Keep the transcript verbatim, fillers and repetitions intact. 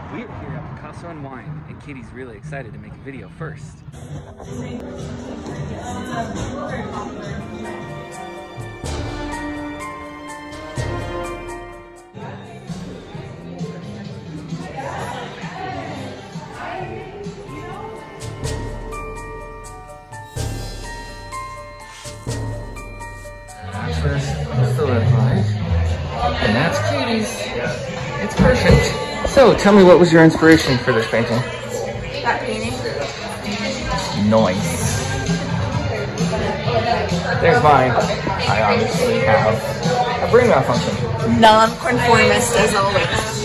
We are here at Picasso and Wine, and Katie's really excited to make a video first. First, I'll solidify. And that's Katie's. It's perfect. So, tell me, what was your inspiration for this painting? That painting. Nice. There's mine. I obviously have a brain malfunction. Non-conformist as always.